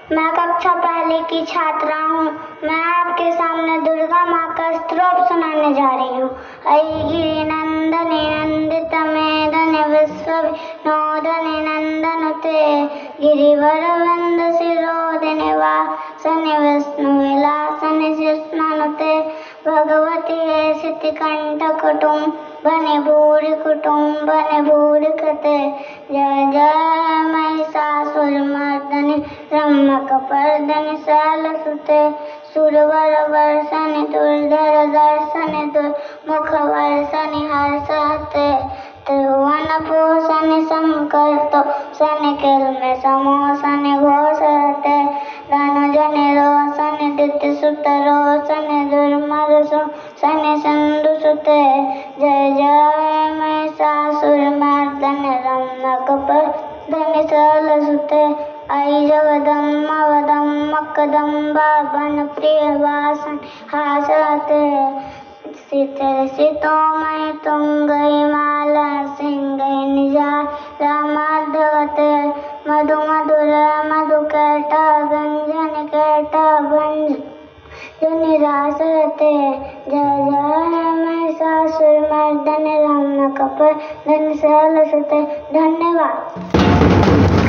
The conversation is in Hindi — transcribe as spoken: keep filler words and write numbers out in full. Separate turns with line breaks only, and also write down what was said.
मैं कक्षा पहले की छात्रा हूँ। मैं आपके सामने दुर्गा माँ का स्तोत्र सुनाने जा रही हूँ। ऐ गिरिनंदने नंदित मेदने विश्वविनोदने नंदनुते गिरिवरवृंद शिरोधिने वासने विष्णुविलासने कृष्णनुते भगवती हेसिति कंठ कुटुम्बने भूरि कुटुम्बने भूरि कृते जय जय महिषासुरमर्दने रम्यकपर्दने शैलसुते सुरवरवर्षने दुर्धर दर्शने दुर्मुखवर्षने हर्षहते त्रिभुवनपोषणे शङ्करतोषणे किल्मे समोषणे घोषरते धनुजने रोषणे दितिसुतरोषणे दुर्मदशोषणे सिन्धुसुते जय जय महिषासुरमर्दने रम्यकपर्दने शैलसुते ऐ जगदम्ब वदम्ब कदम्बा वनप्रियवासने हासते शीतोमय तुंगहिमालय सिंहै निजालमध्यगते मधु मधुर मधुकैटभ गंजन कैटभ भंजनि रासरते जय जय महिषासुरमर्दने रम्यकपर्दने शैलसुते। धन्यवाद।